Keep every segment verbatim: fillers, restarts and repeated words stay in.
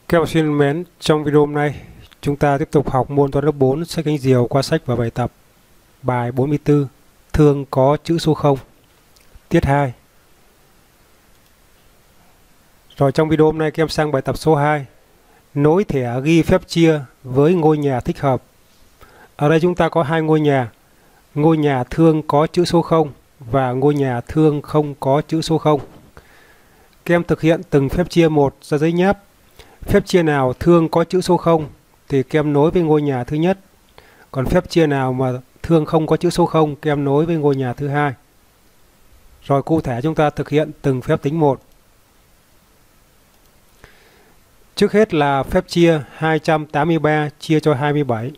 Các học sinh mến, trong video hôm nay chúng ta tiếp tục học môn toán lớp bốn sách cánh diều qua sách và bài tập bài bốn mươi tư thương có chữ số không, tiết hai. Rồi trong video hôm nay các em sang bài tập số hai, nối thẻ ghi phép chia với ngôi nhà thích hợp. Ở đây chúng ta có hai ngôi nhà, ngôi nhà thương có chữ số không và ngôi nhà thương không có chữ số không. Các em thực hiện từng phép chia một ra giấy nháp. Phép chia nào thương có chữ số không thì các em nối với ngôi nhà thứ nhất. Còn phép chia nào mà thương không có chữ số không, các em nối với ngôi nhà thứ hai. Rồi cụ thể chúng ta thực hiện từng phép tính một. Trước hết là phép chia hai trăm tám mươi ba chia cho hai mươi bảy.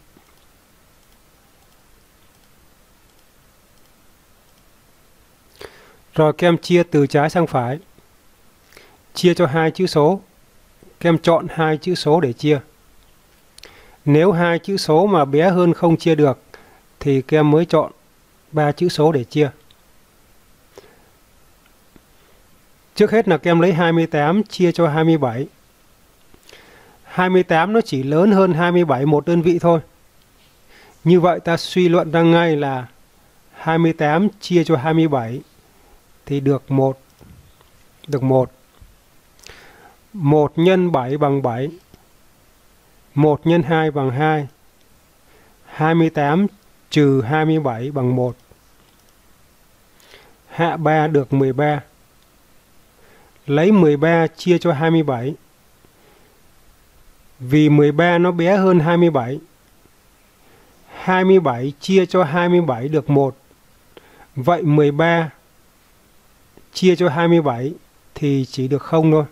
Rồi các em chia từ trái sang phải. Chia cho hai chữ số. Các em chọn hai chữ số để chia. Nếu hai chữ số mà bé hơn không chia được thì các em mới chọn ba chữ số để chia. Trước hết là các em lấy hai mươi tám chia cho hai mươi bảy. hai mươi tám nó chỉ lớn hơn hai mươi bảy một đơn vị thôi. Như vậy ta suy luận ra ngay là hai mươi tám chia cho hai mươi bảy thì được một. Được một. một nhân bảy bằng bảy. một nhân hai bằng hai. hai mươi tám trừ hai mươi bảy bằng một. Hạ ba được mười ba. Lấy mười ba chia cho hai mươi bảy. Vì mười ba nó bé hơn hai mươi bảy. hai mươi bảy chia cho hai mươi bảy được một. Vậy mười ba chia cho hai mươi bảy thì chỉ được không thôi.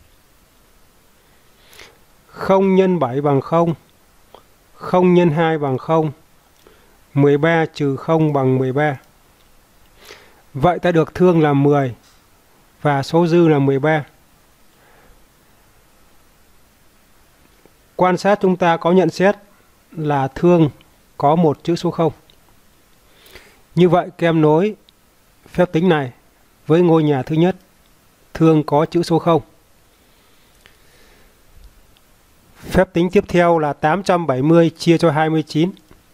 không nhân bảy bằng không. không nhân hai bằng không. mười ba trừ không bằng mười ba. Vậy ta được thương là mười và số dư là mười ba. Quan sát chúng ta có nhận xét là thương có một chữ số không. Như vậy các em nối phép tính này với ngôi nhà thứ nhất, thương có chữ số không. Phép tính tiếp theo là tám trăm bảy mươi chia cho hai mươi chín.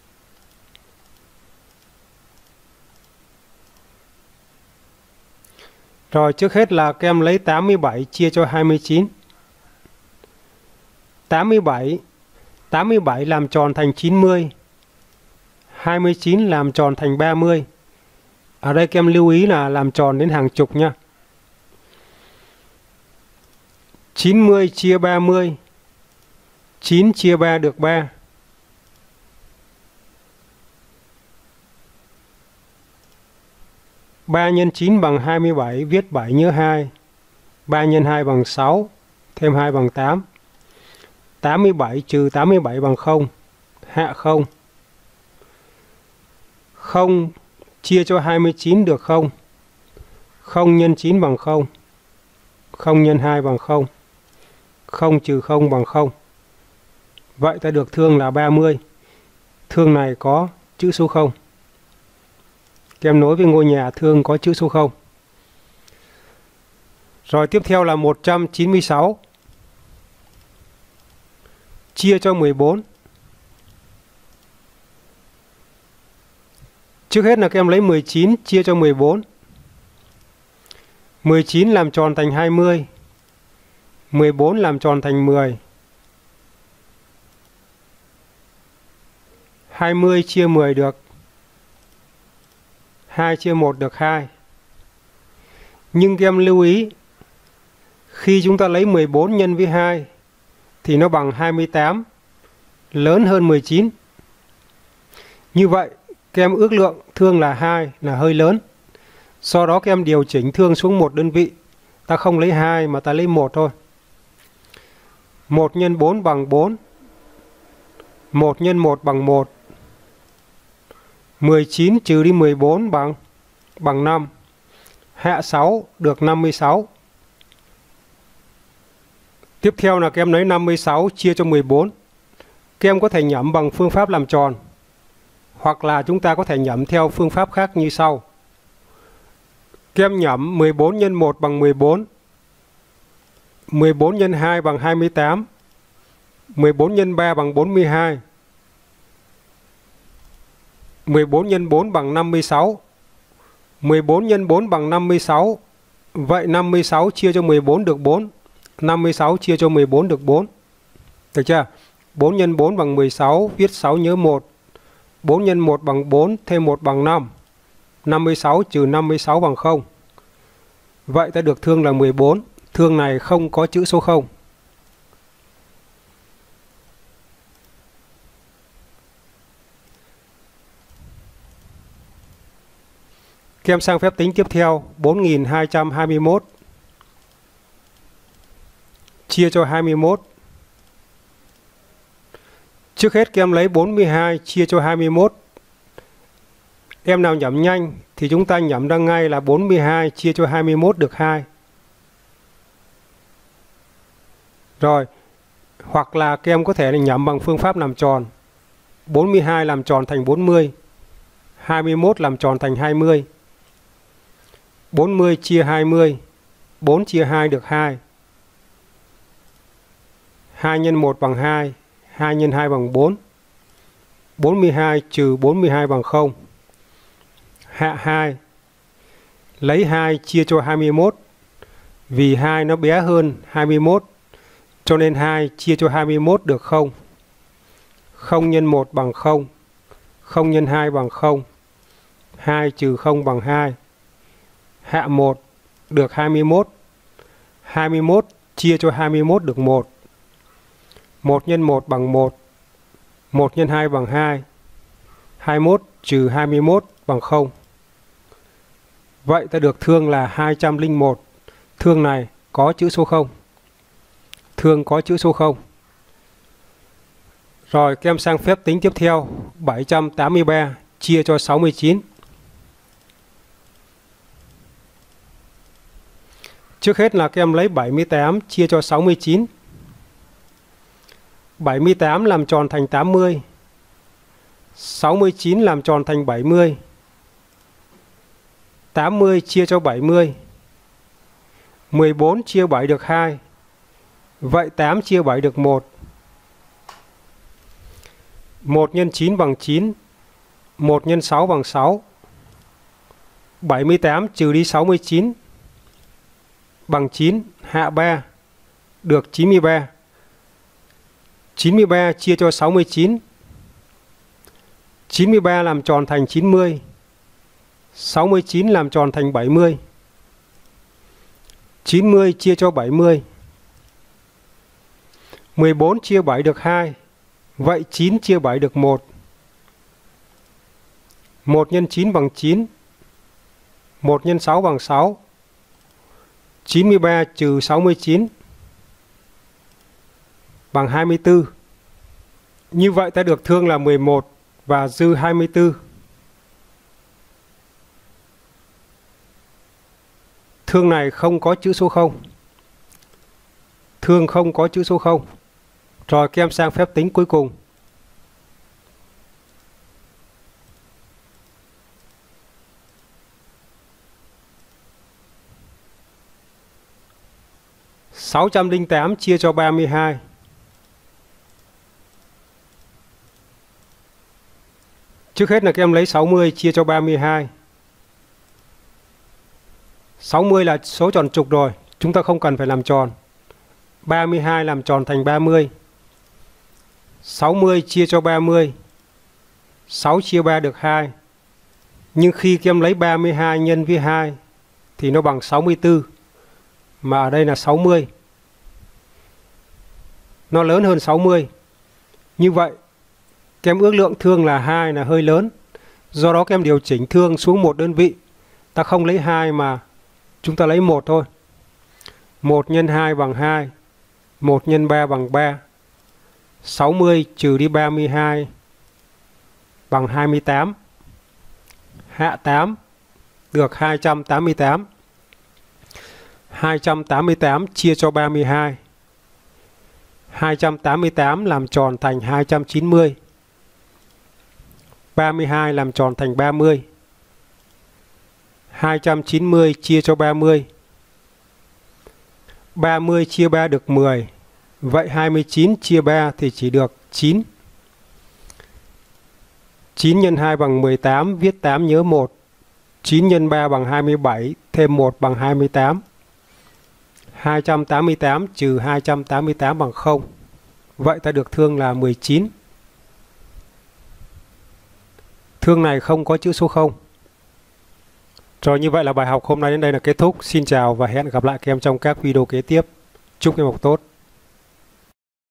Rồi trước hết là các em lấy tám mươi bảy chia cho hai mươi chín. tám mươi bảy, tám mươi bảy làm tròn thành chín mươi. hai mươi chín làm tròn thành ba mươi. Ở đây các em lưu ý là làm tròn đến hàng chục nha. chín mươi chia ba mươi. chín chia ba được ba. ba nhân chín bằng hai mươi bảy, viết bảy nhớ hai. ba nhân hai bằng sáu, thêm hai bằng tám. tám mươi bảy trừ tám mươi bảy bằng không, hạ không. không chia cho hai mươi chín được không. không nhân chín bằng không. không nhân hai bằng không. không trừ không bằng không. Vậy ta được thương là ba mươi. Thương này có chữ số không. Các em nối với ngôi nhà thương có chữ số không. Rồi tiếp theo là một trăm chín mươi sáu. Chia cho mười bốn. Trước hết là các em lấy mười chín chia cho mười bốn. mười chín làm tròn thành hai mươi. mười bốn làm tròn thành mười. hai mươi chia mười được hai, chia một được hai. Nhưng các em lưu ý, khi chúng ta lấy mười bốn nhân với hai thì nó bằng hai mươi tám, lớn hơn mười chín. Như vậy các em ước lượng thương là hai là hơi lớn. Sau đó các em điều chỉnh thương xuống một đơn vị. Ta không lấy hai mà ta lấy một thôi. một nhân bốn bằng bốn. một nhân một bằng một. mười chín trừ đi mười bốn bằng bằng năm. Hạ sáu được năm mươi sáu. Tiếp theo là các em lấy năm mươi sáu chia cho mười bốn. Các em có thể nhẩm bằng phương pháp làm tròn, hoặc là chúng ta có thể nhẩm theo phương pháp khác như sau. Các em nhẩm mười bốn nhân một bằng mười bốn. mười bốn nhân hai bằng hai mươi tám. mười bốn nhân ba bằng bốn mươi hai. mười bốn nhân bốn bằng năm mươi sáu. mười bốn nhân bốn bằng năm mươi sáu. Vậy năm mươi sáu chia cho mười bốn được bốn. năm mươi sáu chia cho mười bốn được bốn. Được chưa? bốn nhân bốn bằng mười sáu, viết sáu nhớ một. bốn nhân một bằng bốn, thêm một bằng năm. năm mươi sáu trừ năm mươi sáu bằng không. Vậy ta được thương là mười bốn. Thương này không có chữ số không. Các em sang phép tính tiếp theo, bốn nghìn hai trăm hai mươi mốt chia cho hai mươi mốt. Trước hết các em lấy bốn mươi hai chia cho hai mươi mốt. Em nào nhẩm nhanh thì chúng ta nhẩm ra ngay là bốn mươi hai chia cho hai mươi mốt được hai. Rồi, hoặc là các em có thể nhẩm bằng phương pháp làm tròn. bốn mươi hai làm tròn thành bốn mươi. hai mươi mốt làm tròn thành hai mươi. bốn mươi chia hai mươi. bốn chia hai được hai. hai nhân một bằng hai. hai nhân hai bằng bốn. bốn mươi hai trừ bốn mươi hai bằng không. Hạ hai. Lấy hai chia cho hai mươi mốt. Vì hai nó bé hơn hai mươi mốt, cho nên hai chia cho hai mươi mốt được không. không nhân một bằng không. không nhân hai bằng không. hai trừ không bằng hai. Hạ một được hai mươi mốt. hai mươi mốt chia cho hai mươi mốt được một. một nhân một bằng một. một nhân hai bằng hai. hai mươi mốt trừ hai mươi mốt bằng không. Vậy ta được thương là hai trăm lẻ một. Thương này có chữ số không. Thương có chữ số không. Rồi các em sang phép tính tiếp theo, bảy trăm tám mươi ba chia cho sáu mươi chín. Trước hết là các em lấy bảy mươi tám chia cho sáu mươi chín. bảy mươi tám làm tròn thành tám mươi. sáu mươi chín làm tròn thành bảy mươi. tám mươi chia cho bảy mươi. mười bốn chia bảy được hai. Vậy tám chia bảy được một. một nhân chín bằng chín. một nhân sáu bằng sáu. bảy mươi tám trừ đi sáu mươi chín bằng chín. Hạ ba được chín mươi ba. chín mươi ba chia cho sáu mươi chín. chín mươi ba làm tròn thành chín mươi. sáu mươi chín làm tròn thành bảy mươi. chín mươi chia cho bảy mươi. mười bốn chia bảy được hai. Vậy chín chia bảy được một. một nhân chín bằng chín. một nhân sáu bằng sáu. chín mươi ba trừ sáu mươi chín bằng hai mươi tư. Như vậy ta được thương là mười một và dư hai mươi tư. Thương này không có chữ số không. Thương không có chữ số không. Rồi các em sang phép tính cuối cùng. sáu trăm lẻ tám chia cho ba mươi hai. Trước hết là các em lấy sáu mươi chia cho ba mươi hai. sáu mươi là số tròn trục rồi, chúng ta không cần phải làm tròn. ba mươi hai làm tròn thành ba mươi. sáu mươi chia cho ba mươi. sáu chia ba được hai. Nhưng khi các em lấy ba mươi hai nhân với hai thì nó bằng sáu mươi tư. Mà ở đây là sáu mươi. Nó lớn hơn sáu mươi. Như vậy, các em ước lượng thương là hai là hơi lớn. Do đó các em điều chỉnh thương xuống một đơn vị. Ta không lấy hai mà chúng ta lấy một thôi. một nhân hai bằng hai. một nhân ba bằng ba. sáu mươi trừ đi ba mươi hai bằng hai mươi tám. Hạ tám được hai trăm tám mươi tám. hai trăm tám mươi tám chia cho ba mươi hai. hai trăm tám mươi tám làm tròn thành hai trăm chín mươi. ba mươi hai làm tròn thành ba mươi. hai trăm chín mươi chia cho ba mươi. ba mươi chia ba được mười. Vậy hai mươi chín chia ba thì chỉ được chín. chín nhân hai bằng mười tám, viết tám nhớ một. chín nhân ba bằng hai mươi bảy, thêm một bằng hai mươi tám. hai trăm tám mươi tám trừ hai trăm tám mươi tám bằng không. Vậy ta được thương là mười chín. Thương này không có chữ số không. Rồi, như vậy là bài học hôm nay đến đây là kết thúc. Xin chào và hẹn gặp lại các em trong các video kế tiếp. Chúc em học tốt.